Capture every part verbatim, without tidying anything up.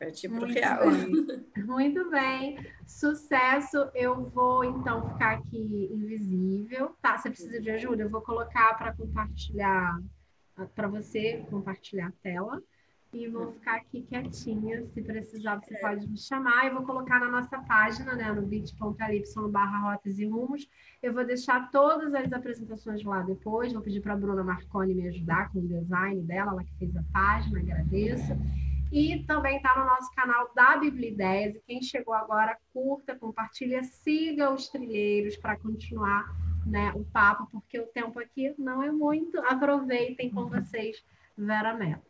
Partir para o Muito real. bem. Muito bem. Sucesso. Eu vou, então, ficar aqui invisível. Tá, você precisa de ajuda? Eu vou colocar para compartilhar, para você compartilhar a tela. E vou ficar aqui quietinha. Se precisar, você pode me chamar. Eu vou colocar na nossa página, né, no bit.ly barra rotas e rumos. Eu vou deixar todas as apresentações lá depois. Vou pedir para a Bruna Marconi me ajudar com o design dela, ela que fez a página, agradeço. E também está no nosso canal da Biblideias. E quem chegou agora, curta, compartilha, siga os trilheiros para continuar, né, o papo, porque o tempo aqui não é muito. Aproveitem com vocês, Vera Mello.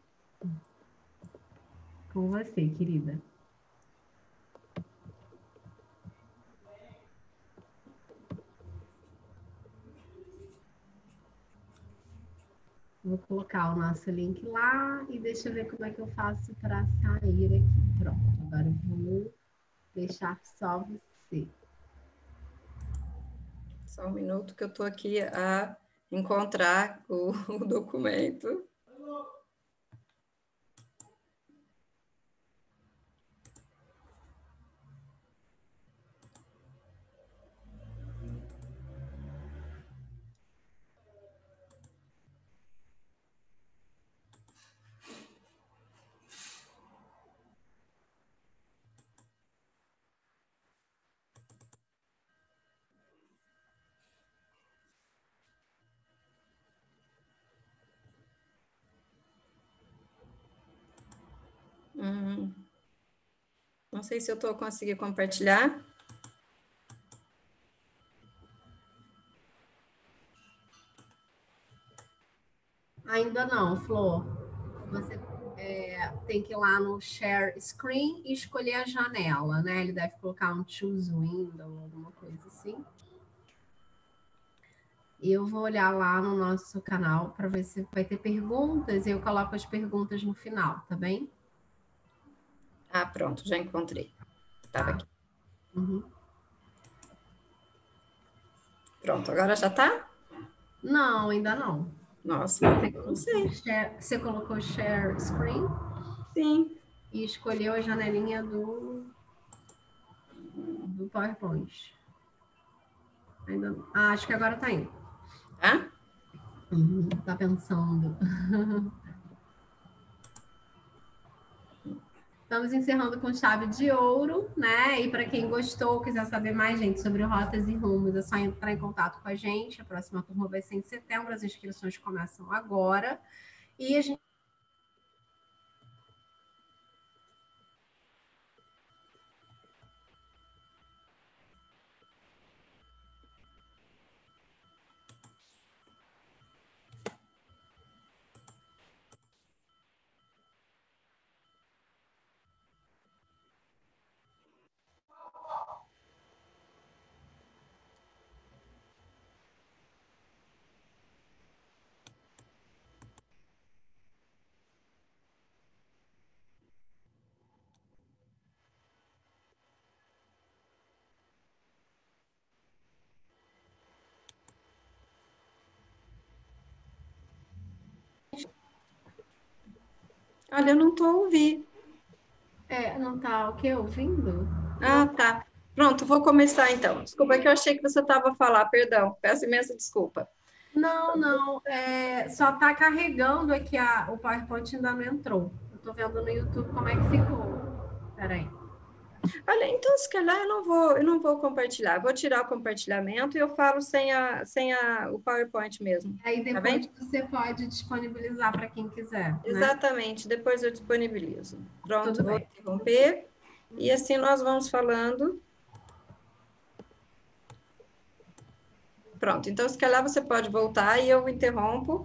Com você, querida. Vou colocar o nosso link lá e deixa eu ver como é que eu faço para sair aqui. Pronto, agora eu vou deixar só você. Só um minuto que eu estou aqui a encontrar o, o documento. Hum, não sei se eu estou conseguindo compartilhar. Ainda não, Flor. Você é, tem que ir lá no Share Screen e escolher a janela, né? Ele deve colocar um Choose Window, alguma coisa assim. E eu vou olhar lá no nosso canal para ver se vai ter perguntas e eu coloco as perguntas no final, tá bem? Ah, pronto, já encontrei. Estava aqui. Uhum. Pronto, agora já está? Não, ainda não. Nossa, Você, não sei. share, você colocou Share Screen? Sim. E escolheu a janelinha do, do PowerPoint. Ainda, ah, acho que agora tá indo. Tá? Uhum, tá pensando. Estamos encerrando com chave de ouro, né? E para quem gostou, quiser saber mais, gente, sobre rotas e rumos, é só entrar em contato com a gente. A próxima turma vai ser em setembro, as inscrições começam agora. E a gente Olha, eu não estou ouvindo. É, não tá o quê? Ouvindo? Ah, tá. Pronto, vou começar então. Desculpa, é que eu achei que você estava a falar, perdão. Peço imensa desculpa. Não, não. É, só tá carregando aqui a, o PowerPoint ainda não entrou. Eu tô vendo no YouTube como é que ficou. Peraí. Olha, então, se calhar eu não vou, eu não vou compartilhar. Vou tirar o compartilhamento e eu falo sem, a, sem a, o PowerPoint mesmo. Aí Tá depois bem? você pode disponibilizar para quem quiser, né? Exatamente, depois eu disponibilizo. Pronto, Tudo vou bem. interromper. E assim nós vamos falando. Pronto, então se calhar você pode voltar e eu interrompo.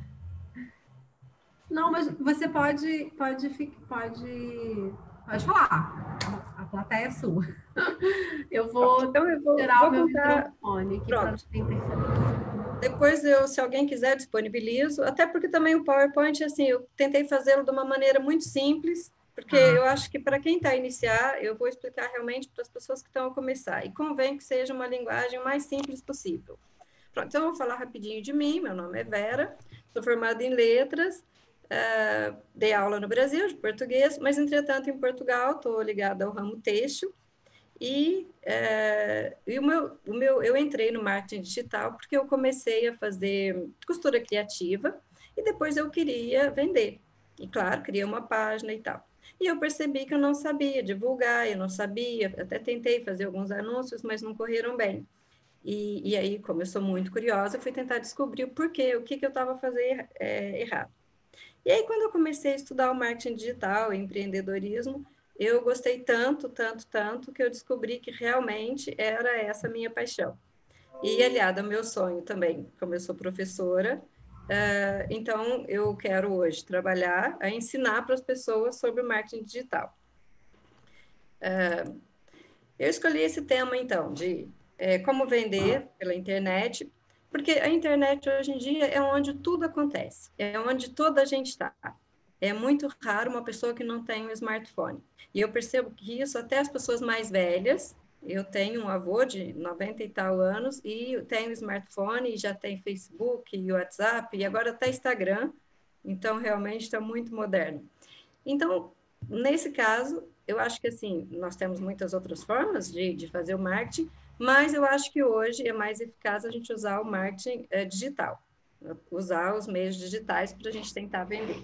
Não, mas você pode, pode, pode, pode falar. A plateia é sua. Eu vou Pronto, então eu vou, tirar o vou meu contar. microfone aqui para não Pronto. ter interferência. Depois, eu, se alguém quiser, disponibilizo. Até porque também o PowerPoint, assim, eu tentei fazê-lo de uma maneira muito simples, porque Ah, eu acho que para quem está a iniciar, eu vou explicar realmente para as pessoas que estão a começar. E convém que seja uma linguagem o mais simples possível. Pronto, então eu vou falar rapidinho de mim. Meu nome é Vera, sou formada em letras, Uh, dei aula no Brasil de português, mas, entretanto, em Portugal, estou ligada ao ramo têxtil, e, uh, e o meu, o meu, eu entrei no marketing digital porque eu comecei a fazer costura criativa, e depois eu queria vender. E, claro, criei uma página e tal. E eu percebi que eu não sabia divulgar, eu não sabia, até tentei fazer alguns anúncios, mas não correram bem. E, e aí, como eu sou muito curiosa, fui tentar descobrir o porquê, o que, que eu estava fazendo é, errado. E aí, quando eu comecei a estudar o marketing digital e empreendedorismo, eu gostei tanto, tanto, tanto, que eu descobri que realmente era essa a minha paixão. E aliado ao meu sonho também, como eu sou professora, uh, então eu quero hoje trabalhar a ensinar para as pessoas sobre o marketing digital. Uh, eu escolhi esse tema, então, de é, como vender pela internet, porque a internet hoje em dia é onde tudo acontece, é onde toda a gente está. É muito raro uma pessoa que não tem um smartphone. E eu percebo que isso até as pessoas mais velhas, eu tenho um avô de noventa e tal anos e tenho smartphone e já tem Facebook, e WhatsApp e agora até Instagram, então realmente está muito moderno. Então, nesse caso, eu acho que assim, nós temos muitas outras formas de, de fazer o marketing, mas eu acho que hoje é mais eficaz a gente usar o marketing é, digital, usar os meios digitais para a gente tentar vender.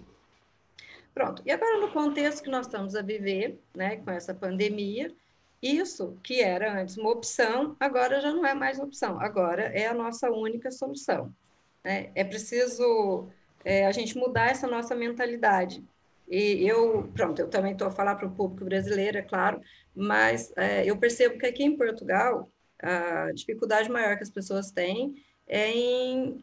Pronto, e agora no contexto que nós estamos a viver, né, com essa pandemia, isso que era antes uma opção, agora já não é mais opção, agora é a nossa única solução. Né? É preciso é, a gente mudar essa nossa mentalidade. E eu, pronto, eu também estou a falar para o público brasileiro, é claro, mas é, eu percebo que aqui em Portugal, a dificuldade maior que as pessoas têm é em,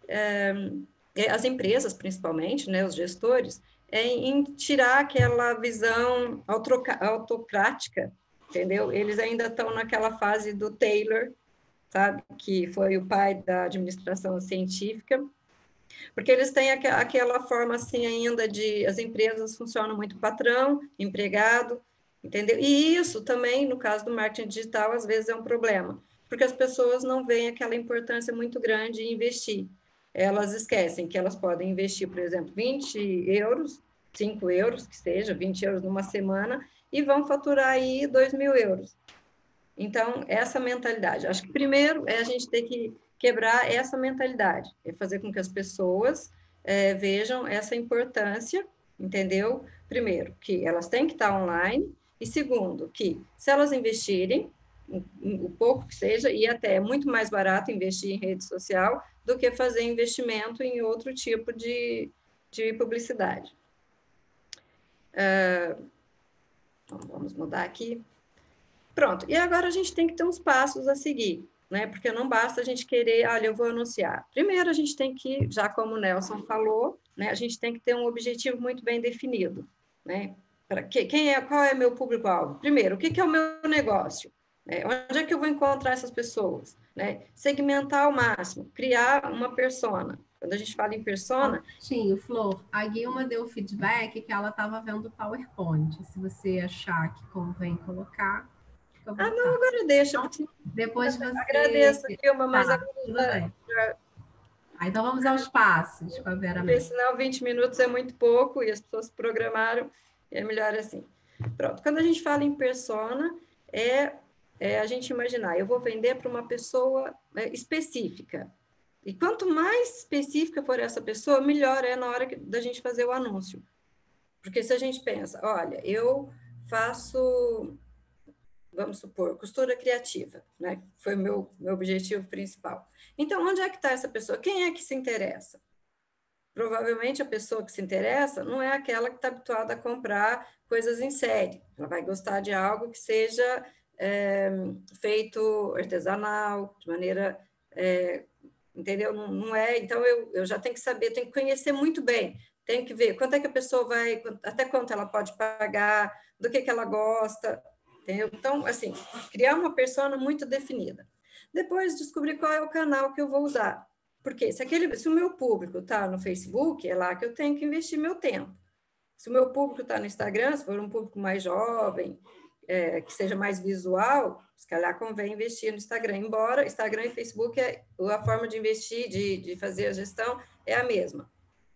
é, as empresas, principalmente, né, os gestores, é em tirar aquela visão autocrática, entendeu? Eles ainda estão naquela fase do Taylor, sabe, que foi o pai da administração científica, porque eles têm aqu aquela forma assim ainda de as empresas funcionam muito patrão, empregado, entendeu? E isso também, no caso do marketing digital, às vezes é um problema, porque as pessoas não veem aquela importância muito grande em investir. Elas esquecem que elas podem investir, por exemplo, vinte euros, cinco euros, que seja, vinte euros numa semana, e vão faturar aí dois mil euros. Então, essa mentalidade. Acho que primeiro é a gente ter que quebrar essa mentalidade, é fazer com que as pessoas é, vejam essa importância, entendeu? Primeiro, que elas têm que estar online, e segundo, que se elas investirem, o pouco que seja, e até é muito mais barato investir em rede social do que fazer investimento em outro tipo de, de publicidade. Uh, então, vamos mudar aqui. Pronto, e agora a gente tem que ter uns passos a seguir, né? Porque não basta a gente querer, olha, eu vou anunciar. Primeiro, a gente tem que, já como o Nelson falou, né? A gente tem que ter um objetivo muito bem definido, né? Para que, quem é, qual é meu público-alvo? Primeiro, o que, que é o meu negócio? É, onde é que eu vou encontrar essas pessoas? Né? Segmentar ao máximo, criar uma persona. Quando a gente fala em persona... Sim, Flor, a Guilma deu feedback que ela estava vendo o PowerPoint. Se você achar que convém colocar... Ah, não, agora deixa. Então, depois você... Agradeço, Guilma, mas tá, agora... tudo bem. Ah, então vamos aos passos com a Vera. Porque senão vinte minutos é muito pouco e as pessoas se programaram, é melhor assim. Pronto, quando a gente fala em persona, é, é a gente imaginar, eu vou vender para uma pessoa é, específica. E quanto mais específica for essa pessoa, melhor é na hora que, da gente fazer o anúncio. Porque se a gente pensa, olha, eu faço... vamos supor, costura criativa, né? Foi o meu, meu objetivo principal. Então, onde é que está essa pessoa? Quem é que se interessa? Provavelmente a pessoa que se interessa não é aquela que está habituada a comprar coisas em série. Ela vai gostar de algo que seja é, feito artesanal, de maneira... É, entendeu? Não, não é... Então, eu, eu já tenho que saber, tenho que conhecer muito bem, tenho que ver quanto é que a pessoa vai... Até quanto ela pode pagar, do que, que ela gosta... Entendeu? Então, assim, criar uma persona muito definida. Depois, descobrir qual é o canal que eu vou usar. Porque se, aquele, se o meu público está no Facebook, é lá que eu tenho que investir meu tempo. Se o meu público está no Instagram, se for um público mais jovem, é, que seja mais visual, se calhar convém investir no Instagram. Embora Instagram e Facebook, é, a forma de investir, de, de fazer a gestão, é a mesma.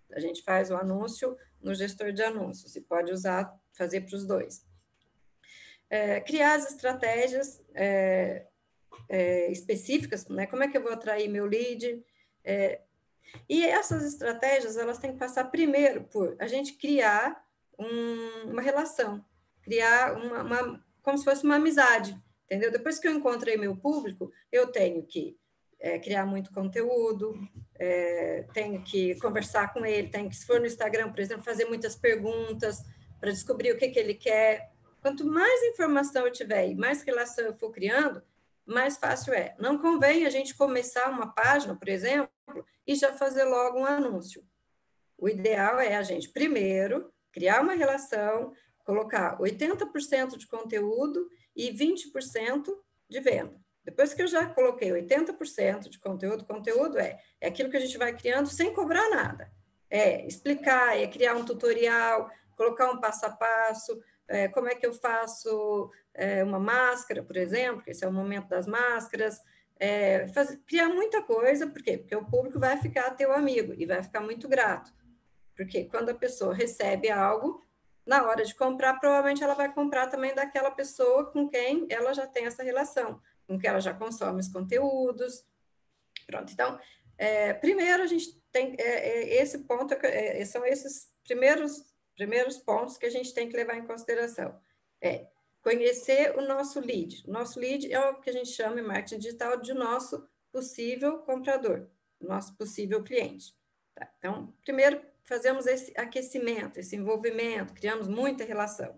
A gente faz o anúncio no gestor de anúncios e pode usar, fazer para os dois. É, criar as estratégias é, é, específicas, né? Como é que eu vou atrair meu lead? É, e essas estratégias, elas têm que passar primeiro por a gente criar um, uma relação, criar uma, uma, como se fosse uma amizade, entendeu? Depois que eu encontrei meu público, eu tenho que é, criar muito conteúdo, é, tenho que conversar com ele, tenho que, se for no Instagram, por exemplo, fazer muitas perguntas para descobrir o que, que ele quer. Quanto mais informação eu tiver e mais relação eu for criando, mais fácil é. Não convém a gente começar uma página, por exemplo, e já fazer logo um anúncio. O ideal é a gente, primeiro, criar uma relação, colocar oitenta por cento de conteúdo e vinte por cento de venda. Depois que eu já coloquei oitenta por cento de conteúdo, conteúdo é, é aquilo que a gente vai criando sem cobrar nada. É explicar, é criar um tutorial, colocar um passo a passo, é, como é que eu faço é, uma máscara, por exemplo, que esse é o momento das máscaras, é, fazer, criar muita coisa, por quê? Porque o público vai ficar teu amigo e vai ficar muito grato. Porque quando a pessoa recebe algo, na hora de comprar, provavelmente ela vai comprar também daquela pessoa com quem ela já tem essa relação, com quem ela já consome os conteúdos. Pronto, então, é, primeiro a gente tem, é, é, esse ponto, é, são esses primeiros, primeiros pontos que a gente tem que levar em consideração. É conhecer o nosso lead. O nosso lead é o que a gente chama em marketing digital de nosso possível comprador, nosso possível cliente. Tá? Então, primeiro, fazemos esse aquecimento, esse envolvimento, criamos muita relação.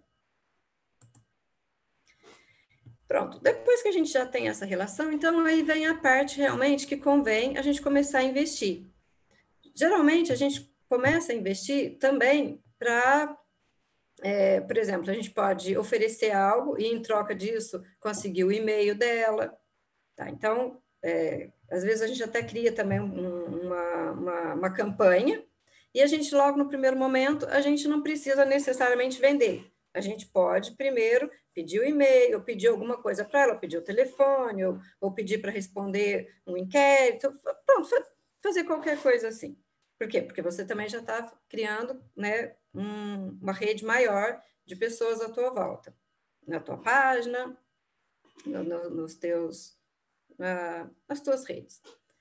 Pronto, depois que a gente já tem essa relação, então aí vem a parte realmente que convém a gente começar a investir. Geralmente, a gente começa a investir também para, é, por exemplo, a gente pode oferecer algo e, em troca disso, conseguir o e-mail dela. Tá? Então, é, às vezes a gente até cria também um, uma, uma, uma campanha e a gente, logo no primeiro momento, a gente não precisa necessariamente vender. A gente pode, primeiro, pedir o e-mail, ou pedir alguma coisa para ela, ou pedir o telefone, ou, ou pedir para responder um inquérito, pronto, fazer qualquer coisa assim. Por quê? Porque você também já está criando, né, um, uma rede maior de pessoas à tua volta. Na tua página, no, no, nos teus, na, nas tuas redes.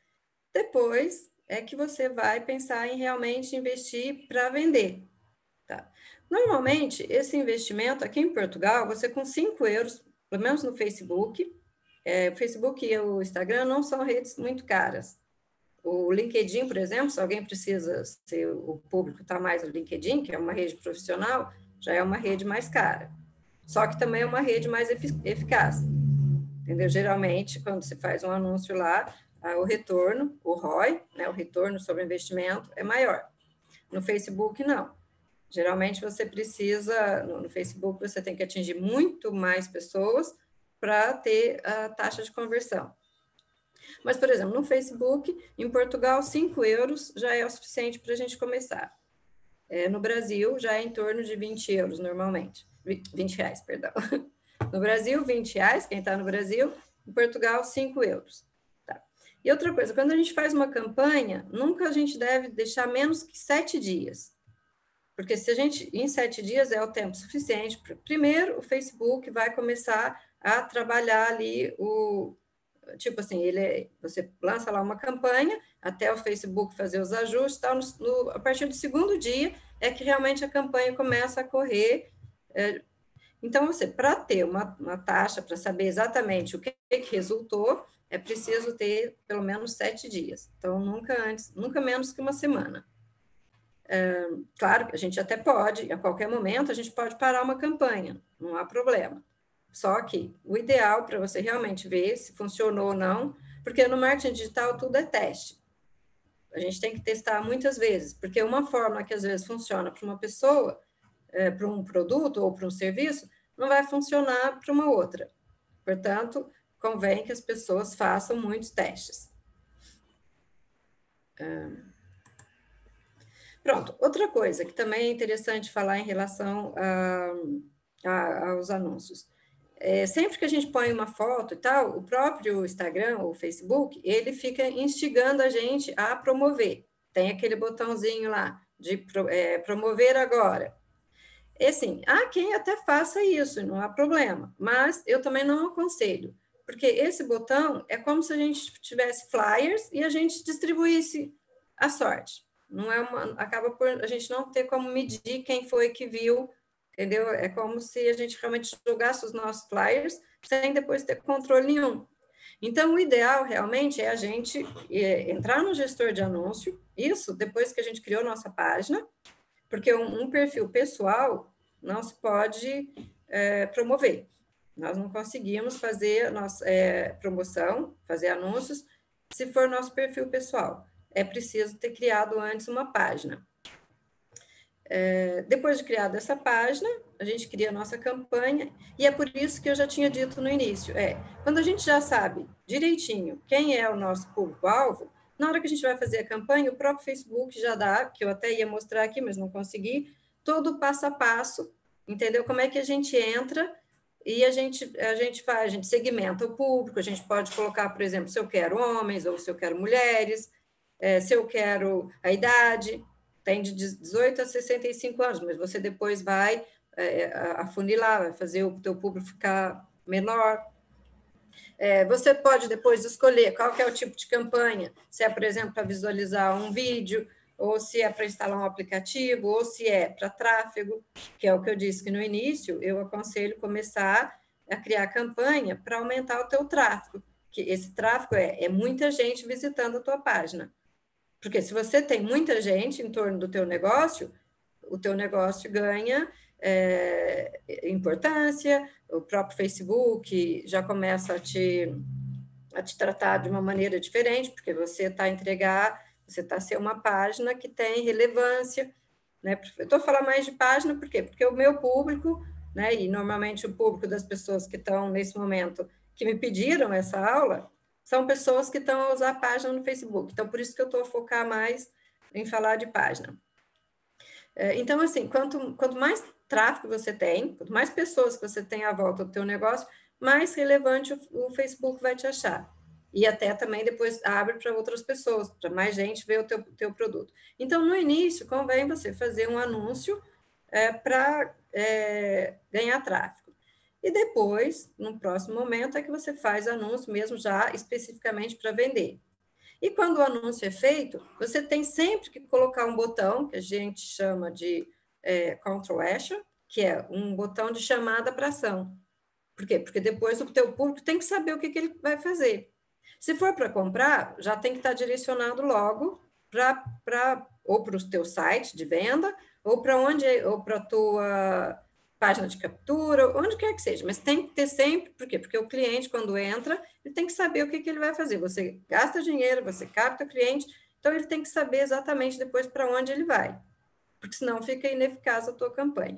Depois é que você vai pensar em realmente investir para vender. Tá? Normalmente, esse investimento aqui em Portugal, você com cinco euros, pelo menos no Facebook, é, o Facebook e o Instagram não são redes muito caras. O LinkedIn, por exemplo, se alguém precisa, se o público está mais no LinkedIn, que é uma rede profissional, já é uma rede mais cara. Só que também é uma rede mais eficaz. Entendeu? Geralmente, quando se faz um anúncio lá, o retorno, o R O I, né, o retorno sobre o investimento, é maior. No Facebook, não. Geralmente, você precisa, no Facebook, você tem que atingir muito mais pessoas para ter a taxa de conversão. Mas, por exemplo, no Facebook, em Portugal, cinco euros já é o suficiente para a gente começar. É, no Brasil, já é em torno de vinte euros, normalmente. vinte reais, perdão. No Brasil, vinte reais, quem está no Brasil. Em Portugal, cinco euros. Tá. E outra coisa, quando a gente faz uma campanha, nunca a gente deve deixar menos que sete dias. Porque se a gente, em sete dias é o tempo suficiente. Primeiro, o Facebook vai começar a trabalhar ali o... Tipo assim, ele, você lança lá uma campanha, até o Facebook fazer os ajustes, tal, no, no, a partir do segundo dia é que realmente a campanha começa a correr. É, então, você, para ter uma, uma taxa, para saber exatamente o que, que resultou, é preciso ter pelo menos sete dias. Então, nunca antes, nunca menos que uma semana. É, claro que a gente até pode, a qualquer momento, a gente pode parar uma campanha, não há problema. Só que o ideal para você realmente ver se funcionou ou não, porque no marketing digital tudo é teste. A gente tem que testar muitas vezes, porque uma forma que às vezes funciona para uma pessoa, é, para um produto ou para um serviço, não vai funcionar para uma outra. Portanto, convém que as pessoas façam muitos testes. É... Pronto, outra coisa que também é interessante falar em relação a, a, aos anúncios. É, sempre que a gente põe uma foto e tal, o próprio Instagram ou Facebook, ele fica instigando a gente a promover. Tem aquele botãozinho lá de pro, é, promover agora. E assim, há quem até faça isso, não há problema, mas eu também não aconselho, porque esse botão é como se a gente tivesse flyers e a gente distribuísse à sorte. Não é uma, acaba por a gente não ter como medir quem foi que viu, entendeu? É como se a gente realmente jogasse os nossos flyers sem depois ter controle nenhum. Então, o ideal realmente é a gente é, entrar no gestor de anúncio, isso depois que a gente criou nossa página, porque um, um perfil pessoal não se pode é, promover. Nós não conseguimos fazer nossa é, promoção, fazer anúncios, se for nosso perfil pessoal. É preciso ter criado antes uma página. É, depois de criada essa página, a gente cria a nossa campanha, e é por isso que eu já tinha dito no início, é, quando a gente já sabe direitinho quem é o nosso público-alvo, na hora que a gente vai fazer a campanha, o próprio Facebook já dá, que eu até ia mostrar aqui, mas não consegui, todo o passo a passo, entendeu? Como é que a gente entra e a gente, a gente faz, a gente segmenta o público, a gente pode colocar, por exemplo, se eu quero homens ou se eu quero mulheres, é, se eu quero a idade, tem de dezoito a sessenta e cinco anos, mas você depois vai é, afunilar, vai fazer o teu público ficar menor. É, você pode depois escolher qual que é o tipo de campanha, se é, por exemplo, para visualizar um vídeo, ou se é para instalar um aplicativo, ou se é para tráfego, que é o que eu disse que no início, eu aconselho começar a criar campanha para aumentar o teu tráfego, que esse tráfego é, é muita gente visitando a tua página. Porque se você tem muita gente em torno do teu negócio, o teu negócio ganha é, importância, o próprio Facebook já começa a te, a te tratar de uma maneira diferente, porque você está a entregar, você está a ser uma página que tem relevância, né? Eu estou falando mais de página, por quê? Porque o meu público, né, e normalmente o público das pessoas que estão nesse momento, que me pediram essa aula, são pessoas que estão a usar a página no Facebook. Então, por isso que eu estou a focar mais em falar de página. Então, assim, quanto, quanto mais tráfego você tem, quanto mais pessoas que você tem à volta do teu negócio, mais relevante o, o Facebook vai te achar. E até também depois abre para outras pessoas, para mais gente ver o teu, teu produto. Então, no início, convém você fazer um anúncio é, para é, ganhar tráfego. E depois, no próximo momento, é que você faz anúncio mesmo já especificamente para vender. E quando o anúncio é feito, você tem sempre que colocar um botão, que a gente chama de é, Call to Action, que é um botão de chamada para ação. Por quê? Porque depois o teu público tem que saber o que, que ele vai fazer. Se for para comprar, já tem que estar direcionado logo para ou para o teu site de venda, ou para onde, ou para a tua página de captura, onde quer que seja, mas tem que ter sempre, por quê? Porque o cliente, quando entra, ele tem que saber o que, que ele vai fazer. Você gasta dinheiro, você capta o cliente, então ele tem que saber exatamente depois para onde ele vai, porque senão fica ineficaz a tua campanha.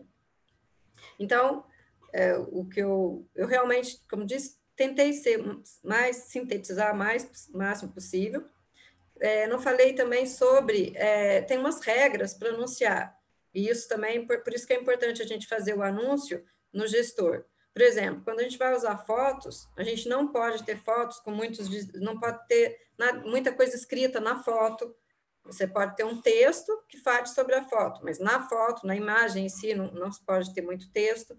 Então, é, o que eu, eu realmente, como disse, tentei ser mais, sintetizar o mais máximo possível. É, não falei também sobre, é, tem umas regras para anunciar, e isso também, por, por isso que é importante a gente fazer o anúncio no gestor. Por exemplo, quando a gente vai usar fotos, a gente não pode ter fotos com muitos, não pode ter nada, muita coisa escrita na foto, você pode ter um texto que fale sobre a foto, mas na foto, na imagem em si, não, não se pode ter muito texto.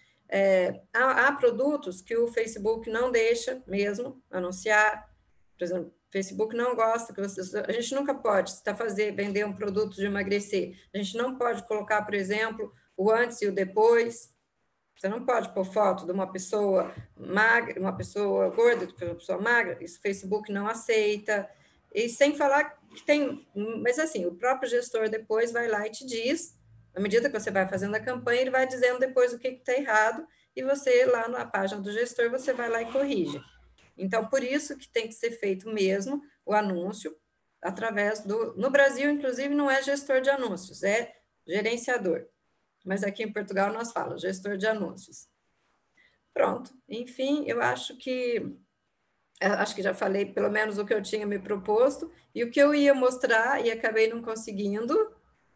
É, há, há produtos que o Facebook não deixa mesmo anunciar, por exemplo, o Facebook não gosta, que você, a gente nunca pode, se está fazer, vender um produto de emagrecer, a gente não pode colocar, por exemplo, o antes e o depois, você não pode pôr foto de uma pessoa magra, uma pessoa gorda, de uma pessoa magra, isso o Facebook não aceita, e sem falar que tem, mas assim, o próprio gestor depois vai lá e te diz, à medida que você vai fazendo a campanha, ele vai dizendo depois o que está errado, e você, lá na página do gestor, você vai lá e corrige. Então, por isso que tem que ser feito mesmo o anúncio, através do... No Brasil, inclusive, não é gestor de anúncios, é gerenciador. Mas aqui em Portugal nós falamos gestor de anúncios. Pronto. Enfim, eu acho que... Acho que já falei pelo menos o que eu tinha me proposto, e o que eu ia mostrar, e acabei não conseguindo,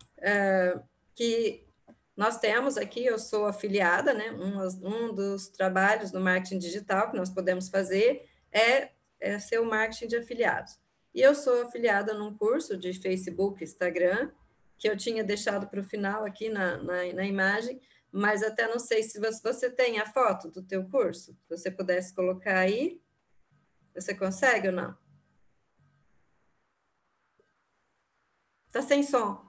é, que nós temos aqui, eu sou afiliada, né? Um, um dos trabalhos no marketing digital que nós podemos fazer é, é ser o marketing de afiliados. E eu sou afiliada num curso de Facebook, Instagram, que eu tinha deixado para o final aqui na, na, na imagem, mas até não sei se você, você tem a foto do teu curso, se você pudesse colocar aí, você consegue ou não? Está sem som.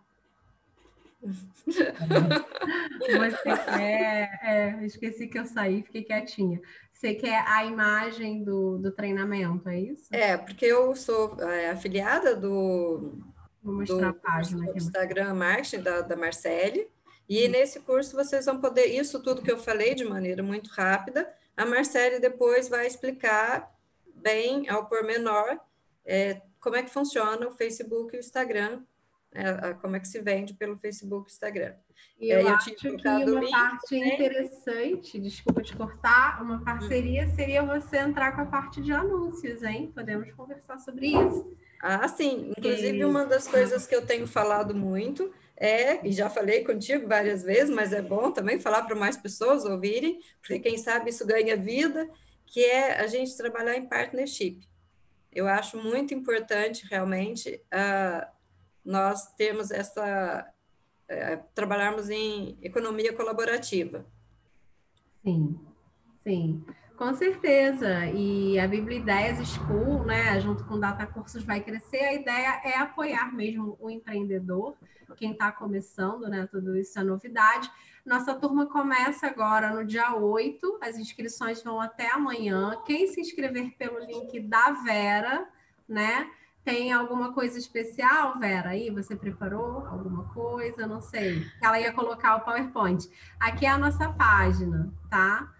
Você quer... É, esqueci que eu saí, fiquei quietinha. Você quer a imagem do, do treinamento, é isso? É, porque eu sou é, afiliada do, Vou mostrar a do curso página do aqui. Instagram Marketing da, da Marcele, e Hum. nesse curso vocês vão poder, isso tudo que eu falei de maneira muito rápida, a Marcele depois vai explicar bem, ao pormenor, é, como é que funciona o Facebook e o Instagram, é, a, como é que se vende pelo Facebook e Instagram. E eu É, eu tinha acho que colocado o uma link parte também. interessante, desculpa te cortar, uma Hum. parceria seria você entrar com a parte de anúncios, hein? Podemos conversar sobre isso. Ah, sim. Inclusive, E... uma das coisas que eu tenho falado muito é, e já falei contigo várias vezes, mas é bom também falar para mais pessoas ouvirem, porque quem sabe isso ganha vida, que é a gente trabalhar em partnership. Eu acho muito importante, realmente, uh, nós termos essa... Uh, trabalharmos em economia colaborativa. Sim, sim, com certeza. E a Bíblia Ideias School, né, junto com o Data Cursos, vai crescer. A ideia é apoiar mesmo o empreendedor, quem está começando, né? Tudo isso é novidade. Nossa turma começa agora no dia oito, as inscrições vão até amanhã. Quem se inscrever pelo link da Vera, né? Tem alguma coisa especial, Vera? Aí você preparou alguma coisa? Não sei. Ela ia colocar o PowerPoint. Aqui é a nossa página, tá?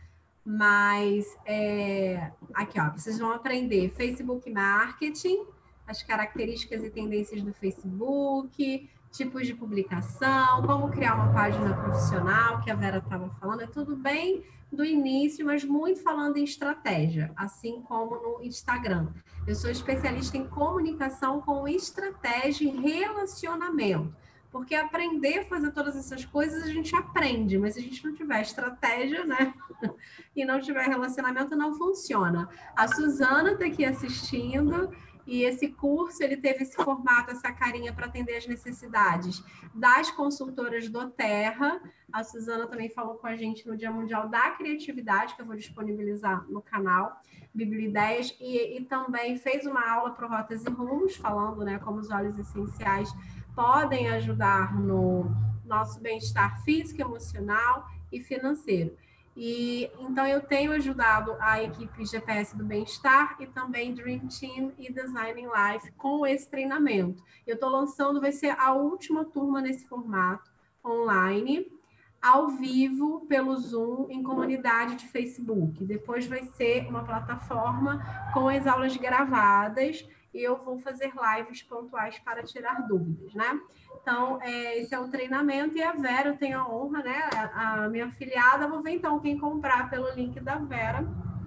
Mas é... aqui, ó, vocês vão aprender Facebook Marketing, as características e tendências do Facebook, tipos de publicação, como criar uma página profissional, que a Vera estava falando, é tudo bem do início, mas muito falando em estratégia, assim como no Instagram. Eu sou especialista em comunicação com estratégia e relacionamento. Porque aprender a fazer todas essas coisas a gente aprende, mas se a gente não tiver estratégia, né? E não tiver relacionamento, não funciona. A Suzana está aqui assistindo e esse curso ele teve esse formato, essa carinha para atender as necessidades das consultoras do Terra. A Suzana também falou com a gente no Dia Mundial da Criatividade, que eu vou disponibilizar no canal Bíblia Ideias, e, e também fez uma aula para Rotas e Rumos, falando, né, como os óleos essenciais podem ajudar no nosso bem-estar físico, emocional e financeiro. E então eu tenho ajudado a equipe G P S do Bem-Estar e também Dream Team e Designing Life com esse treinamento. Eu estou lançando, vai ser a última turma nesse formato online, ao vivo, pelo Zoom, em comunidade de Facebook. Depois vai ser uma plataforma com as aulas gravadas e eu vou fazer lives pontuais para tirar dúvidas, né? Então, é, esse é o treinamento e a Vera, eu tenho a honra, né? A, a minha afiliada, vou ver então quem comprar pelo link da Vera,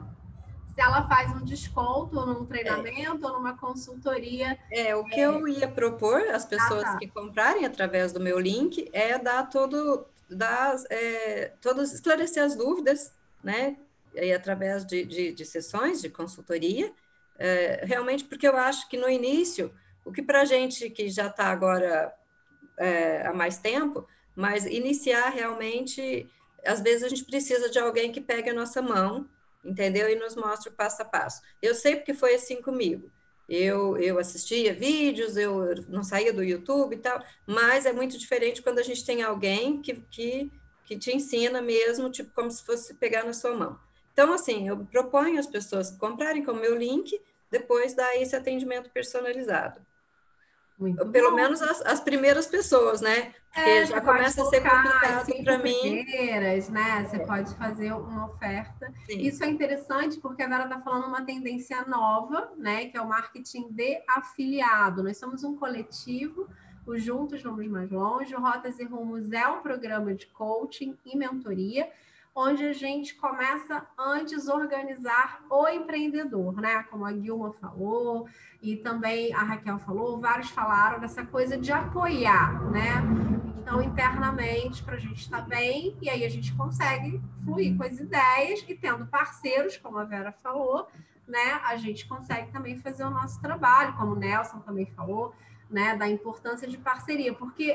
se ela faz um desconto num treinamento é. ou numa consultoria. É, o que é... eu ia propor às pessoas ah, tá. que comprarem através do meu link é dar todo, dar, é, todos, esclarecer as dúvidas, né? E através de, de, de sessões de consultoria, é, realmente porque eu acho que no início, o que para a gente que já está agora é, há mais tempo, mas iniciar realmente, às vezes a gente precisa de alguém que pegue a nossa mão, entendeu? E nos mostre o passo a passo. Eu sei porque foi assim comigo. Eu, eu assistia vídeos, eu não saía do YouTube e tal, mas é muito diferente quando a gente tem alguém que, que, que te ensina mesmo, tipo, como se fosse pegar na sua mão. Então, assim, eu proponho às pessoas comprarem com o meu link, depois dar esse atendimento personalizado. Muito Pelo bom. menos as, as primeiras pessoas, né? Porque é, já começa a ser complicado para mim. Primeiras, né? Você é. pode fazer uma oferta. Sim. Isso é interessante porque agora está falando uma tendência nova, né? Que é o marketing de afiliado. Nós somos um coletivo, o Juntos Vamos Mais Longe. O Rotas e Rumos é um programa de coaching e mentoria, onde a gente começa antes a organizar o empreendedor, né? Como a Guilma falou, e também a Raquel falou, vários falaram dessa coisa de apoiar, né? Então, internamente, para a gente estar bem, e aí a gente consegue fluir com as ideias, e tendo parceiros, como a Vera falou, né? A gente consegue também fazer o nosso trabalho, como o Nelson também falou, né? Da importância de parceria, porque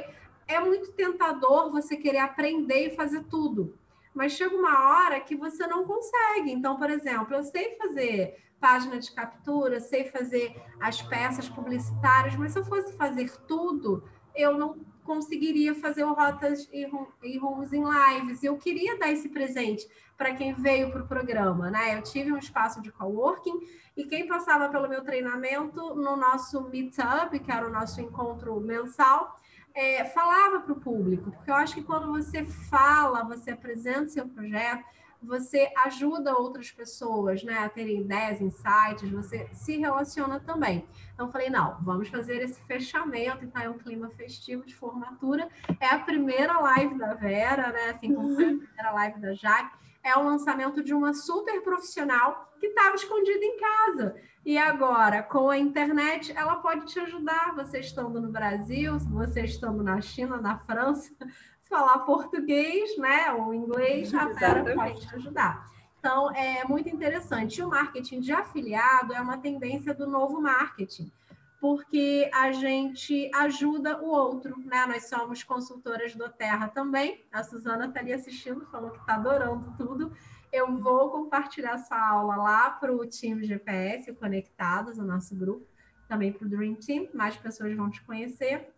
é muito tentador você querer aprender e fazer tudo. Mas chega uma hora que você não consegue. Então, por exemplo, eu sei fazer página de captura, sei fazer as peças publicitárias, mas se eu fosse fazer tudo, eu não conseguiria fazer o Rotas e Rumos em Lives. E eu queria dar esse presente para quem veio para o programa, né? Eu tive um espaço de coworking e quem passava pelo meu treinamento no nosso meetup, que era o nosso encontro mensal, é, falava para o público, porque eu acho que quando você fala, você apresenta o seu projeto, você ajuda outras pessoas, né, a terem ideias, insights, você se relaciona também. Então, eu falei, não, vamos fazer esse fechamento, então é um clima festivo de formatura. É a primeira live da Vera, né, assim como foi a primeira live da Jaque, é o lançamento de uma super profissional que estava escondida em casa. E agora, com a internet, ela pode te ajudar, você estando no Brasil, você estando na China, na França, falar português, né, ou inglês, a Vera pode te ajudar. Então, é muito interessante. E o marketing de afiliado é uma tendência do novo marketing, porque a gente ajuda o outro, né? Nós somos consultoras do Terra também. A Suzana está ali assistindo, falou que está adorando tudo. Eu vou compartilhar essa aula lá para o time G P S, Conectados, o nosso grupo, também para o Dream Team, mais pessoas vão te conhecer.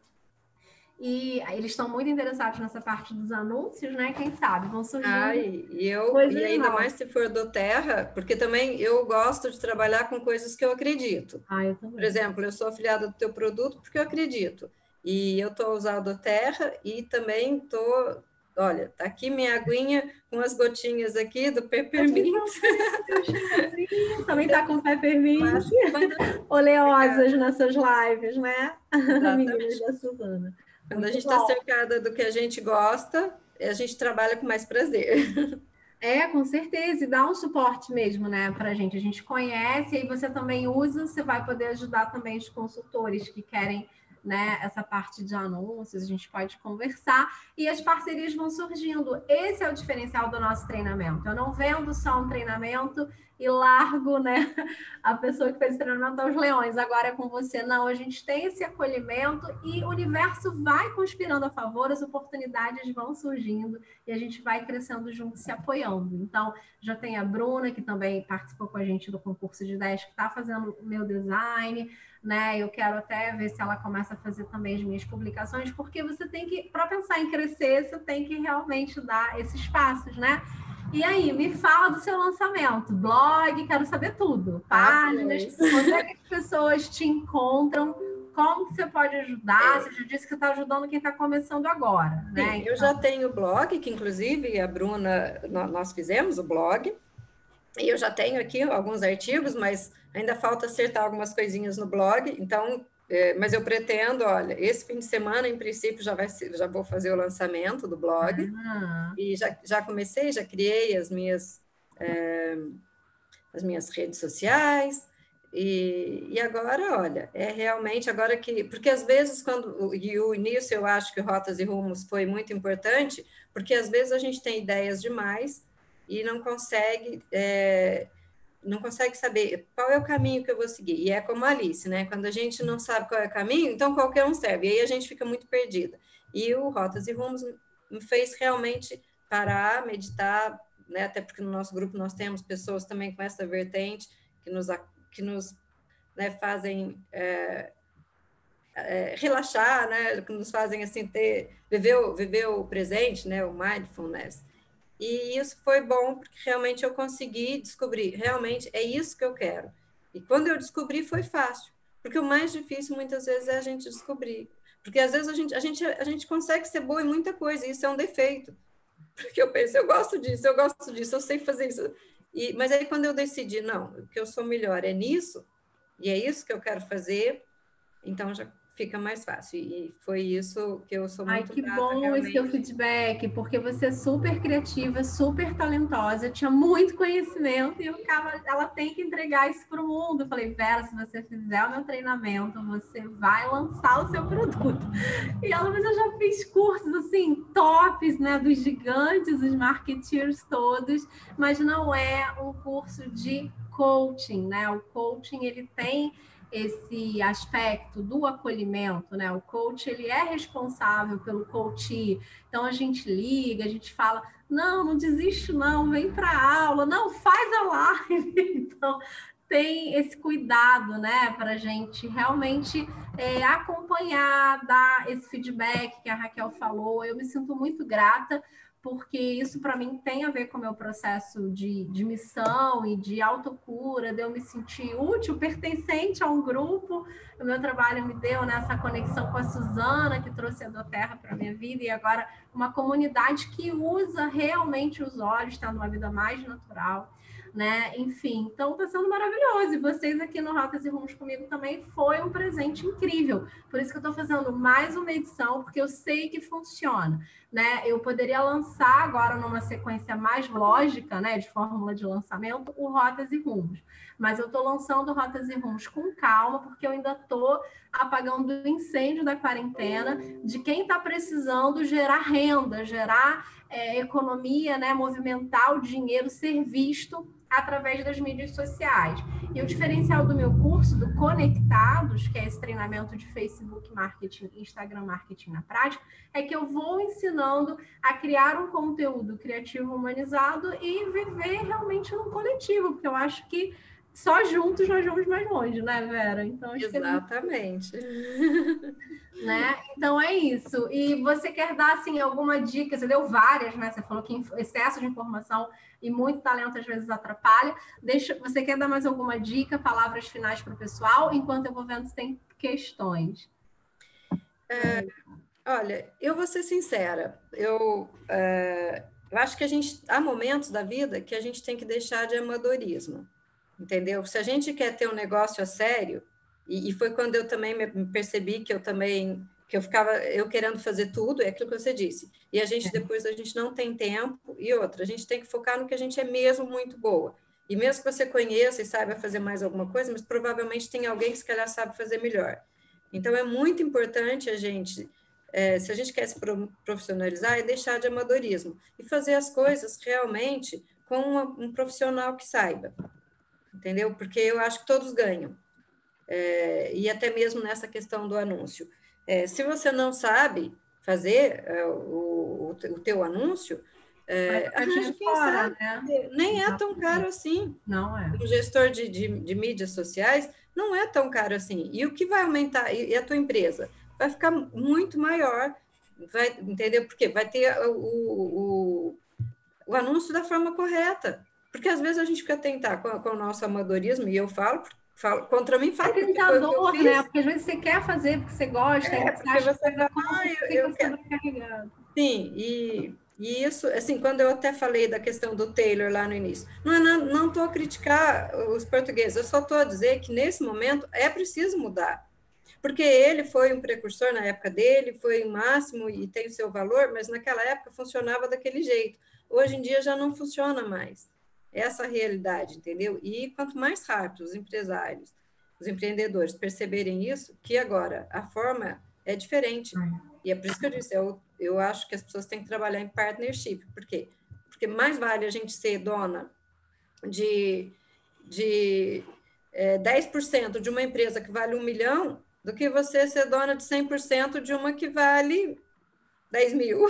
E eles estão muito interessados nessa parte dos anúncios, né? Quem sabe vão surgir. Ah, e eu e ainda novas. Mais se for do Terra, porque também eu gosto de trabalhar com coisas que eu acredito. Ah, eu também. Por exemplo, eu sou afiliada do teu produto porque eu acredito. E eu estou usando o Terra e também estou... Olha, tá aqui minha aguinha com as gotinhas aqui do Peppermint. Também tá com Peppermint. Oleosas nessas lives, né? Meninas da Suzana. Quando a gente está cercada do que a gente gosta, a gente trabalha com mais prazer. É, com certeza, e dá um suporte mesmo, né, para a gente. A gente conhece, e aí você também usa, você vai poder ajudar também os consultores que querem, né, essa parte de anúncios, a gente pode conversar e as parcerias vão surgindo. Esse é o diferencial do nosso treinamento. Eu não vendo só um treinamento e largo, né, a pessoa que fez o treinamento aos leões. Agora é com você. Não, a gente tem esse acolhimento e o universo vai conspirando a favor, as oportunidades vão surgindo e a gente vai crescendo junto, se apoiando. Então, já tem a Bruna, que também participou com a gente do concurso de ideias, que está fazendo o meu design, né? Eu quero até ver se ela começa a fazer também as minhas publicações, porque você tem que, para pensar em crescer, você tem que realmente dar esses passos, né? E aí, me fala do seu lançamento, blog, quero saber tudo, páginas, ah, onde é que as pessoas te encontram, como que você pode ajudar, é. Você já disse que está ajudando quem está começando agora, né? Sim, então... Eu já tenho blog, que inclusive a Bruna, nós fizemos o blog, e eu já tenho aqui alguns artigos, mas ainda falta acertar algumas coisinhas no blog, então, é, mas eu pretendo, olha, esse fim de semana, em princípio, já, vai ser, já vou fazer o lançamento do blog, ah. e já, já comecei, já criei as minhas, é, as minhas redes sociais, e, e agora, olha, é realmente agora que, porque às vezes, quando, e o início eu acho que Rotas e Rumos foi muito importante, porque às vezes a gente tem ideias demais, e não consegue, é, não consegue saber qual é o caminho que eu vou seguir. E é como a Alice, né? Quando a gente não sabe qual é o caminho, então qualquer um serve. E aí a gente fica muito perdida. E o Rotas e Rumos me fez realmente parar, meditar, né? Até porque no nosso grupo nós temos pessoas também com essa vertente que nos, que nos né, fazem é, é, relaxar, né? Que nos fazem assim ter, viver o, viver o presente, né? O mindfulness. E isso foi bom, porque realmente eu consegui descobrir, realmente é isso que eu quero. E quando eu descobri, foi fácil, porque o mais difícil, muitas vezes, é a gente descobrir. Porque, às vezes, a gente, a gente, a gente consegue ser boa em muita coisa, e isso é um defeito. Porque eu penso, eu gosto disso, eu gosto disso, eu sei fazer isso. E, mas aí, quando eu decidi, não, o que eu sou melhor é nisso, e é isso que eu quero fazer, então já fica mais fácil, e foi isso que eu sou muito grata. Ai, que grata, bom realmente. Esse teu feedback, porque você é super criativa, super talentosa, tinha muito conhecimento, e eu ficava, ela tem que entregar isso para o mundo. Eu falei, Vera, se você fizer o meu treinamento, você vai lançar o seu produto. E ela, mas eu já fiz cursos, assim, tops, né, dos gigantes, os marketeers todos, mas não é um curso de coaching, né? O coaching, ele tem... esse aspecto do acolhimento, né? O coach, ele é responsável pelo coachee. Então, a gente liga, a gente fala, não, não desiste não, vem para a aula, não, faz a live. Então, tem esse cuidado, né, para a gente realmente é, acompanhar, dar esse feedback que a Raquel falou. Eu me sinto muito grata, porque isso para mim tem a ver com o meu processo de, de missão e de autocura, de eu me sentir útil, pertencente a um grupo. O meu trabalho me deu nessa conexão com a Suzana, que trouxe a Doterra para a minha vida, e agora uma comunidade que usa realmente os olhos, está numa vida mais natural. Né? Enfim, então está sendo maravilhoso. E vocês aqui no Rotas e Rumos comigo também foi um presente incrível. Por isso que eu estou fazendo mais uma edição, porque eu sei que funciona. Né? Eu poderia lançar agora numa sequência mais lógica, né, de fórmula de lançamento, o Rotas e Rumos. Mas eu estou lançando Rotas e Rumos com calma, porque eu ainda estou apagando o incêndio da quarentena de quem está precisando gerar renda, gerar é, economia, né, movimentar o dinheiro, ser visto através das mídias sociais. E o diferencial do meu curso, do Conectados, que é esse treinamento de Facebook Marketing e Instagram Marketing na prática, é que eu vou ensinando a criar um conteúdo criativo humanizado e viver realmente num coletivo, porque eu acho que só juntos nós vamos mais longe, né, Vera? Então, acho Exatamente. Que é... né? Então é isso. E você quer dar assim alguma dica? Você deu várias, né? Você falou que excesso de informação e muito talento às vezes atrapalha. Deixa, você quer dar mais alguma dica, palavras finais para o pessoal? Enquanto eu vou vendo se tem questões. É, olha, eu vou ser sincera. Eu, é, eu acho que a gente há momentos da vida que a gente tem que deixar de amadorismo, entendeu? Se a gente quer ter um negócio a sério, e, e foi quando eu também me percebi que eu também que eu ficava eu querendo fazer tudo, é aquilo que você disse. E a gente depois a gente não tem tempo e outra, a gente tem que focar no que a gente é mesmo muito boa. E mesmo que você conheça e saiba fazer mais alguma coisa, mas provavelmente tem alguém que se calhar sabe fazer melhor. Então é muito importante a gente, é, se a gente quer se profissionalizar, é deixar de amadorismo e fazer as coisas realmente com uma, um profissional que saiba, entendeu? Porque eu acho que todos ganham. É, e até mesmo nessa questão do anúncio. É, se você não sabe fazer é, o, o teu anúncio, é, arranje quem fora, sabe. Né? Nem é tão caro assim. Não é. O gestor de, de, de mídias sociais não é tão caro assim. E o que vai aumentar? E a tua empresa? Vai ficar muito maior. Vai, entendeu? Porque vai ter o, o, o anúncio da forma correta. Porque às vezes a gente fica tentar com, com o nosso amadorismo, e eu falo, falo contra mim, falo é porque foi o que eu fiz. Né? Porque às vezes você quer fazer, porque você gosta, é, você porque acha você que fala, conta, ah, eu, eu quero. Sim, e, e isso, assim, quando eu até falei da questão do Taylor lá no início, não estou não, não tô a criticar os portugueses, eu só estou a dizer que nesse momento é preciso mudar. Porque ele foi um precursor na época dele, foi o máximo e tem o seu valor, mas naquela época funcionava daquele jeito. Hoje em dia já não funciona mais. Essa é a realidade, entendeu? E quanto mais rápido os empresários, os empreendedores perceberem isso, que agora a forma é diferente. E é por isso que eu disse, eu, eu acho que as pessoas têm que trabalhar em partnership. Por quê? Porque mais vale a gente ser dona de, de é, dez por cento de uma empresa que vale um milhão do que você ser dona de cem por cento de uma que vale dez mil.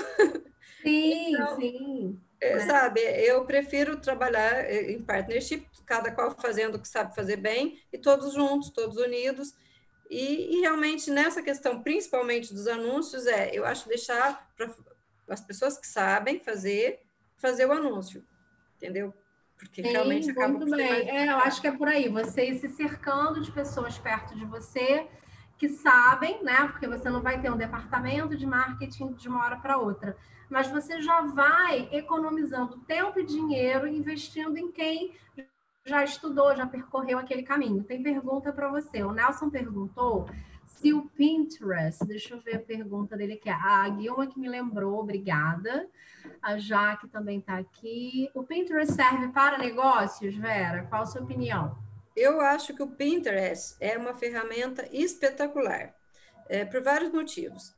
Sim, então, sim. é, Né? sabe, eu prefiro trabalhar em partnership, cada qual fazendo o que sabe fazer bem, e todos juntos, todos unidos. E, e realmente nessa questão, principalmente dos anúncios, é, eu acho deixar para as pessoas que sabem fazer, fazer o anúncio, entendeu? Porque realmente Sim, acaba muito por ser mais bem. É, eu acho que é por aí, você ir se cercando de pessoas perto de você que sabem, né? Porque você não vai ter um departamento de marketing de uma hora para outra, mas você já vai economizando tempo e dinheiro investindo em quem já estudou, já percorreu aquele caminho. Tem pergunta para você. O Nelson perguntou se o Pinterest, deixa eu ver a pergunta dele aqui, a Guilma que me lembrou, obrigada. A Jaque também está aqui. O Pinterest serve para negócios, Vera? Qual a sua opinião? Eu acho que o Pinterest é uma ferramenta espetacular, é, por vários motivos.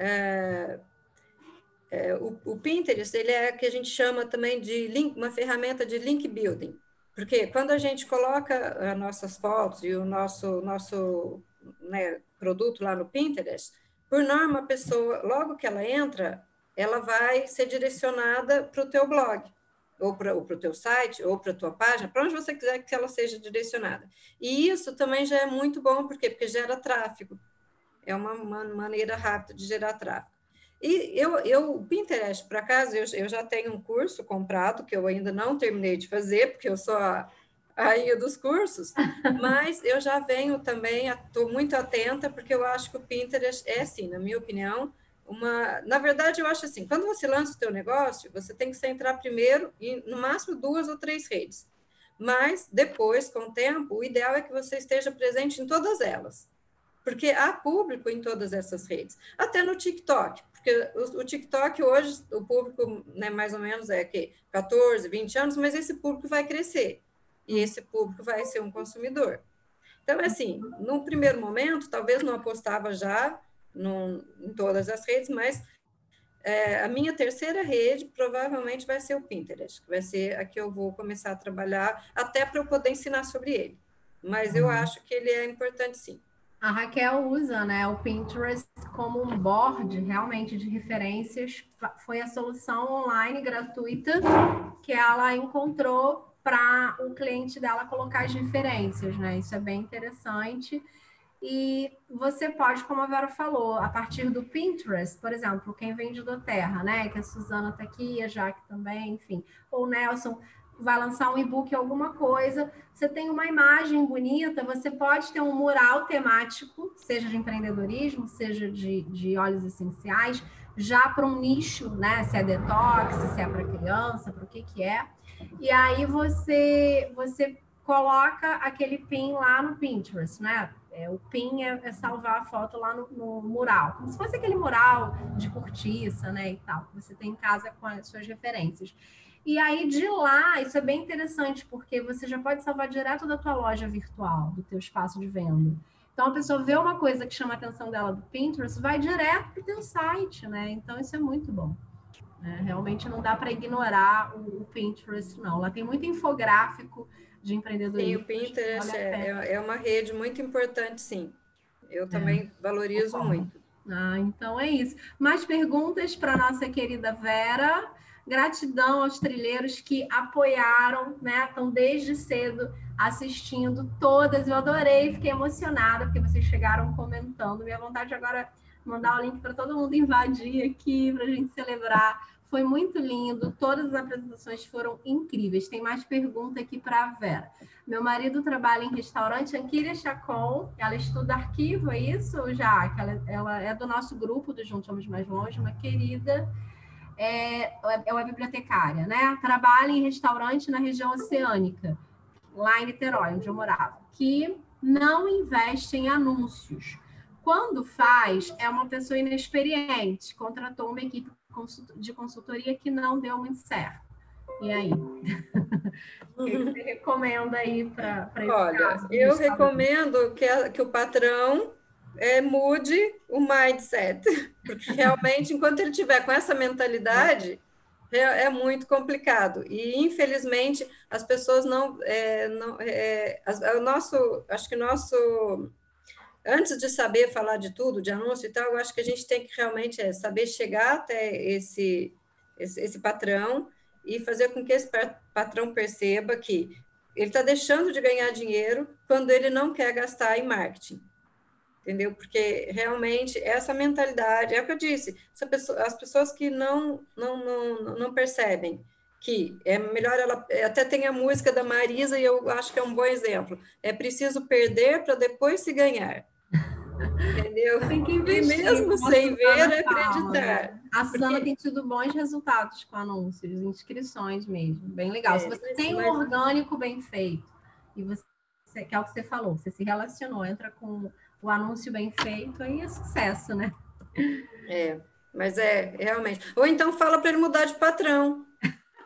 É, é, o, o Pinterest ele é o que a gente chama também de link, uma ferramenta de link building. Porque quando a gente coloca as nossas fotos e o nosso, nosso né, produto lá no Pinterest, por norma, a pessoa, logo que ela entra, ela vai ser direcionada para o teu blog, ou para o teu site, ou para a tua página, para onde você quiser que ela seja direcionada. E isso também já é muito bom, por quê? Porque gera tráfego. É uma, uma maneira rápida de gerar tráfego. E eu, eu o Pinterest, por acaso, eu, eu já tenho um curso comprado, que eu ainda não terminei de fazer, porque eu sou a rainha dos cursos, mas eu já venho também, estou muito atenta, porque eu acho que o Pinterest é, sim, na minha opinião, uma... Na verdade, eu acho assim, quando você lança o teu negócio, você tem que centrar primeiro em, no máximo, duas ou três redes. Mas, depois, com o tempo, o ideal é que você esteja presente em todas elas. Porque há público em todas essas redes, até no TikTok, porque o, o TikTok hoje, o público, né, mais ou menos é que catorze, vinte anos, mas esse público vai crescer, e esse público vai ser um consumidor. Então, assim, no primeiro momento, talvez não apostava já no, em todas as redes, mas é, a minha terceira rede provavelmente vai ser o Pinterest, que vai ser a que eu vou começar a trabalhar, até para eu poder ensinar sobre ele. Mas eu acho que ele é importante, sim. A Raquel usa, né, o Pinterest como um board realmente de referências. Foi a solução online gratuita que ela encontrou para o cliente dela colocar as referências, né? Isso é bem interessante. E você pode, como a Vera falou, a partir do Pinterest, por exemplo, quem vende do Terra, né? Que a Suzana está aqui, a Jaque também, enfim, ou o Nelson vai lançar um e-book, alguma coisa, você tem uma imagem bonita, você pode ter um mural temático, seja de empreendedorismo, seja de, de óleos essenciais, já para um nicho, né? Se é detox, se é para criança, para o que que é. E aí você, você coloca aquele pin lá no Pinterest, né? É, o pin é, é salvar a foto lá no, no mural, como se fosse aquele mural de cortiça, né, e tal, que você tem em casa com as suas referências. E aí, de lá, isso é bem interessante, porque você já pode salvar direto da tua loja virtual, do teu espaço de venda. Então, a pessoa vê uma coisa que chama a atenção dela do Pinterest, vai direto para o teu site, né? Então, isso é muito bom. Né? Realmente não dá para ignorar o, o Pinterest, não. Lá tem muito infográfico de empreendedorismo. Sim, o Pinterest é, é, é uma rede muito importante, sim. Eu também é, valorizo muito. Ah, então é isso. Mais perguntas para nossa querida Vera. Gratidão aos trilheiros que apoiaram, né? Estão desde cedo assistindo todas. Eu adorei, fiquei emocionada porque vocês chegaram comentando. Minha vontade agora é mandar o link para todo mundo invadir aqui para a gente celebrar. Foi muito lindo, todas as apresentações foram incríveis. Tem mais pergunta aqui para a Vera. Meu marido trabalha em restaurante Anquíria Chacon, ela estuda arquivo, é isso, Jaque? Ela, ela é do nosso grupo do Juntamos Mais Longe, uma querida, é, é uma bibliotecária, né? Trabalha em restaurante na região oceânica, lá em Niterói, onde eu morava, que não investe em anúncios. Quando faz, é uma pessoa inexperiente, contratou uma equipe de consultoria que não deu muito certo. E aí? O que você recomenda aí para esse Olha, caso? eu recomendo que, a, que o patrão é, mude o mindset, porque realmente, enquanto ele tiver com essa mentalidade, é, é muito complicado. E, infelizmente, as pessoas não... É, não é, as, o nosso, acho que o nosso... Antes de saber falar de tudo, de anúncio e tal, eu acho que a gente tem que realmente é, saber chegar até esse, esse, esse patrão e fazer com que esse patrão perceba que ele está deixando de ganhar dinheiro quando ele não quer gastar em marketing. Entendeu? Porque realmente essa mentalidade, é o que eu disse, pessoa, as pessoas que não, não, não, não percebem que é melhor ela. Até tem a música da Marisa, e eu acho que é um bom exemplo. É preciso perder para depois se ganhar. Entendeu? Tem que investir, e mesmo sem ver, acreditar. Né? A Suzana porque... tem tido bons resultados com anúncios, inscrições mesmo, bem legal. É, Se você mas, tem mas... um orgânico bem feito, e você, que é o que você falou, você se relacionou, entra com o anúncio bem feito, aí é sucesso, né? É, mas é, realmente. Ou então fala para ele mudar de patrão.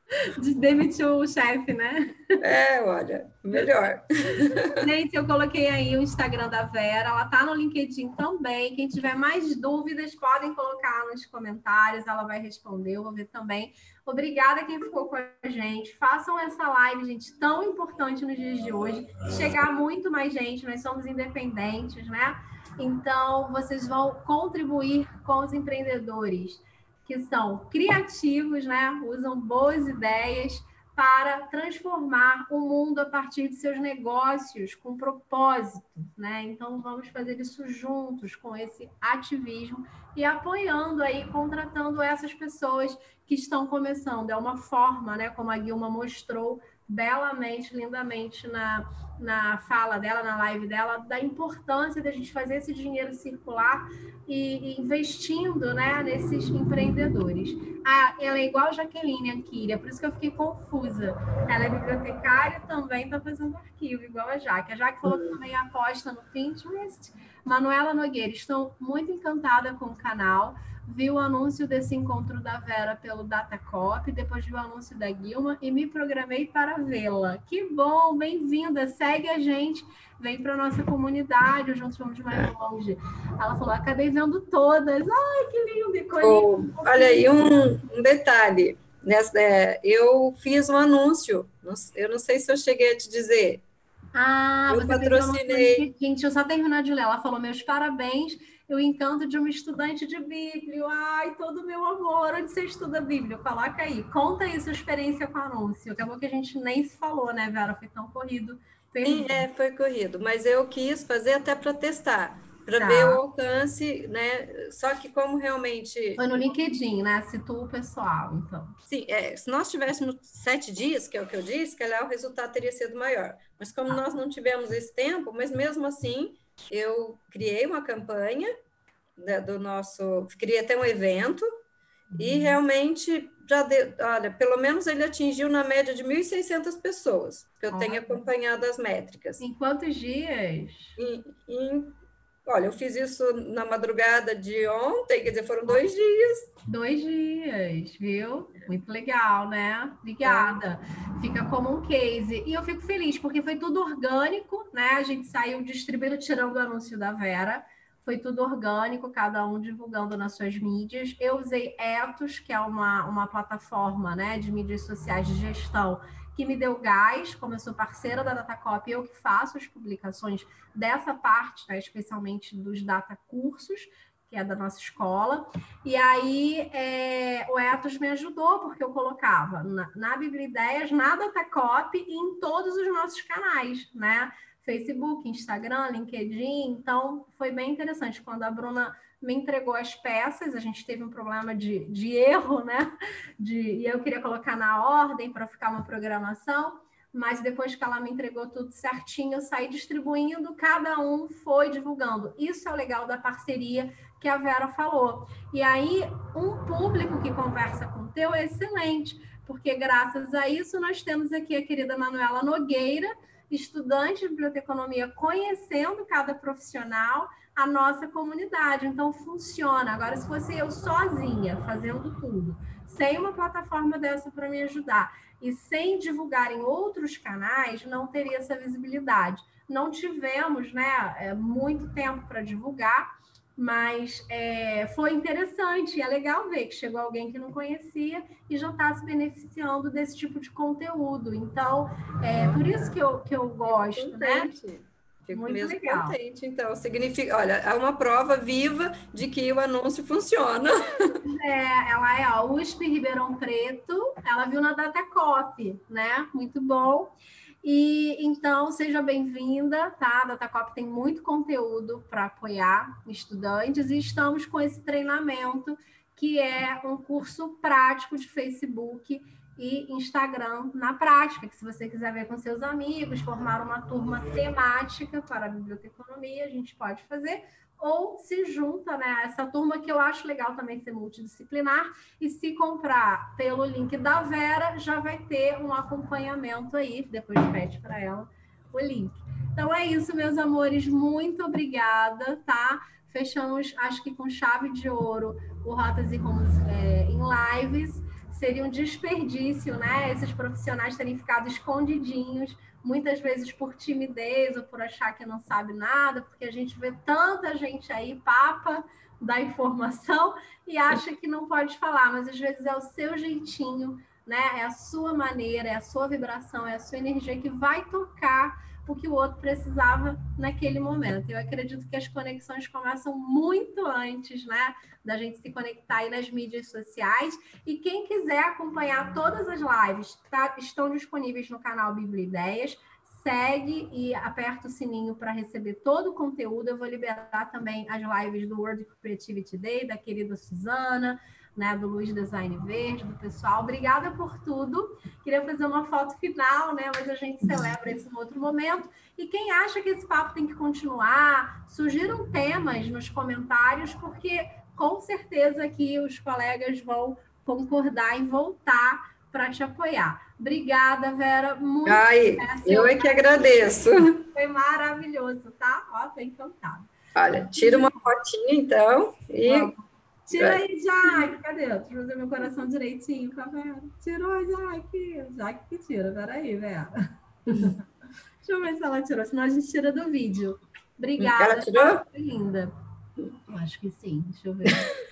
De demitir o chefe, né? É, olha, melhor. Gente, eu coloquei aí o Instagram da Vera, ela tá no LinkedIn também. Quem tiver mais dúvidas, podem colocar nos comentários, ela vai responder, eu vou ver também. Obrigada a quem ficou com a gente. Façam essa live, gente, tão importante nos dias de hoje. Chegar muito mais gente, nós somos independentes, né? Então, vocês vão contribuir com os empreendedores que são criativos, né? Usam boas ideias para transformar o mundo a partir de seus negócios com propósito, né? Então vamos fazer isso juntos com esse ativismo e apoiando aí, contratando essas pessoas que estão começando. É uma forma, né? Como a Guilma mostrou belamente, lindamente na, na fala dela, na live dela, da importância da gente fazer esse dinheiro circular e, e investindo, né, nesses empreendedores. Ah, ela é igual a Jaqueline Anquilha, por isso que eu fiquei confusa. Ela é bibliotecária e também está fazendo arquivo, igual a Jaque. A Jaque falou que também aposta no Pinterest. Manuela Nogueira, estou muito encantada com o canal. Vi o anúncio desse encontro da Vera pelo Datacop, depois vi o anúncio da Guilma e me programei para vê-la. Que bom, bem-vinda, segue a gente, vem para a nossa comunidade, juntos vamos mais longe. Ela falou, acabei vendo todas. Ai, que lindo! Oh, olha aí, um, um detalhe. Nessa, é, eu fiz um anúncio, eu não sei se eu cheguei a te dizer. Ah, eu você patrocinei. Fez gente, deixa eu só terminar de ler. Ela falou, meus parabéns, o encanto de uma estudante de Bíblia. Ai, todo o meu amor, onde você estuda Bíblia? Coloca aí, conta aí sua experiência com o anúncio. Acabou que a gente nem se falou, né, Vera? Foi tão corrido. Sim, é, foi corrido, mas eu quis fazer até para testar, para Tá. ver o alcance, né? Só que como realmente... Foi no LinkedIn, né? Citou o pessoal, então. Sim, é, se nós tivéssemos sete dias, que é o que eu disse, que lá o resultado teria sido maior. Mas como ah. nós não tivemos esse tempo, mas mesmo assim, eu criei uma campanha da, do nosso... Criei até um evento, uhum. E realmente, já deu, olha, pelo menos ele atingiu na média de mil e seiscentas pessoas, que eu olha. tenho acompanhado as métricas. Em quantos dias? Em, em, olha, eu fiz isso na madrugada de ontem, quer dizer, foram dois dias. Dois dias, viu? Muito legal, né? Obrigada. É. Fica como um case. E eu fico feliz, porque foi tudo orgânico, né? A gente saiu distribuindo, tirando o anúncio da Vera. Foi tudo orgânico, cada um divulgando nas suas mídias. Eu usei Etos, que é uma, uma plataforma, né, de mídias sociais de gestão, que me deu gás, como eu sou parceira da Datacop, eu que faço as publicações dessa parte, né, especialmente dos data cursos, que é da nossa escola. E aí é, o Etos me ajudou, porque eu colocava na, na Bibliideias, na Datacop e em todos os nossos canais, né? Facebook, Instagram, LinkedIn. Então, foi bem interessante. Quando a Bruna me entregou as peças, a gente teve um problema de, de erro, né? De, e eu queria colocar na ordem para ficar uma programação, mas depois que ela me entregou tudo certinho, eu saí distribuindo, cada um foi divulgando. Isso é o legal da parceria que a Vera falou. E aí, um público que conversa com o teu é excelente, porque graças a isso nós temos aqui a querida Manuela Nogueira, estudante de biblioteconomia, conhecendo cada profissional, a nossa comunidade. Então, funciona. Agora, se fosse eu sozinha, fazendo tudo, sem uma plataforma dessa para me ajudar, e sem divulgar em outros canais, não teria essa visibilidade. Não tivemos, né, muito tempo para divulgar, mas é, foi interessante, é legal ver que chegou alguém que não conhecia e já está se beneficiando desse tipo de conteúdo. Então, é por isso que eu, que eu gosto, Fico né? Fico Muito mesmo legal. Contente. Então, significa, olha, é uma prova viva de que o anúncio funciona. É, ela é ó, U S P Ribeirão Preto, ela viu na Datacop, né? Muito bom. E então, seja bem-vinda, tá? A Datacop tem muito conteúdo para apoiar estudantes e estamos com esse treinamento, que é um curso prático de Facebook e Instagram na prática, que se você quiser ver com seus amigos, formar uma turma temática para a biblioteconomia, a gente pode fazer, ou se junta, né, a essa turma, que eu acho legal também ser multidisciplinar, e se comprar pelo link da Vera, já vai ter um acompanhamento aí, depois pede para ela o link. Então é isso, meus amores, muito obrigada, tá? Fechamos, acho que com chave de ouro, o Rotas e Rumos é, em lives. seria um desperdício, né? Esses profissionais terem ficado escondidinhos, muitas vezes por timidez ou por achar que não sabe nada, porque a gente vê tanta gente aí, papa da informação, e acha que não pode falar, mas às vezes é o seu jeitinho, né? É a sua maneira, é a sua vibração, é a sua energia que vai tocar o que o outro precisava naquele momento. Eu acredito que as conexões começam muito antes, né, da gente se conectar aí nas mídias sociais. E quem quiser acompanhar todas as lives, tá, estão disponíveis no canal Bíblia Ideias. Segue e aperta o sininho para receber todo o conteúdo. Eu vou liberar também as lives do World Creativity Day, da querida Suzana, né, do Luiz Design Verde, do pessoal. Obrigada por tudo. Queria fazer uma foto final, né, mas a gente celebra isso em outro momento. E quem acha que esse papo tem que continuar, sugiram temas nos comentários, porque com certeza aqui os colegas vão concordar em voltar para te apoiar. Obrigada, Vera. Muito Ai, eu é que agradeço. Foi maravilhoso, tá? Ó, tô encantada. Olha, tira uma fotinha, então, e... Vamos. Tira aí, Jaque. Cadê? Deixa eu fazer meu coração direitinho com a Vera. Tirou, Jaque. Jaque que tira. Peraí, Vera. Deixa eu ver se ela tirou, senão a gente tira do vídeo. Obrigada. Ela tirou? Tá linda. Acho que sim. Deixa eu ver.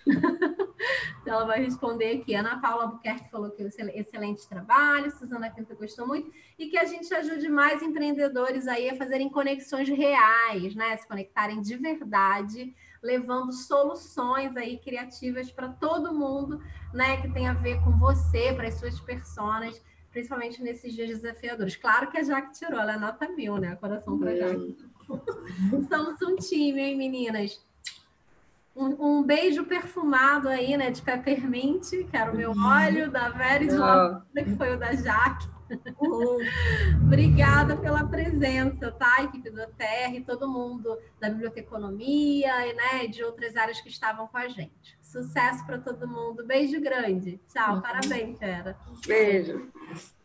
Ela vai responder aqui. Ana Paula Albuquerque falou que é excelente trabalho. Suzana Quinta gostou muito. E que a gente ajude mais empreendedores aí a fazerem conexões reais, né? Se conectarem de verdade, levando soluções aí criativas para todo mundo, né? Que tem a ver com você, para as suas personas, principalmente nesses dias desafiadores. Claro que a Jaque tirou, ela é nota mil, né? Coração para Jaque. Somos um time, hein, meninas? Um, um beijo perfumado aí, né, de peppermint, que era o meu óleo, da Vera e de lavanda, que foi o da Jaque. Uhum. Obrigada pela presença, tá? Equipe do Terra e todo mundo da Biblioteconomia e, né, de outras áreas que estavam com a gente. Sucesso para todo mundo. Beijo grande. Tchau. Uhum. Parabéns, Vera. Beijo.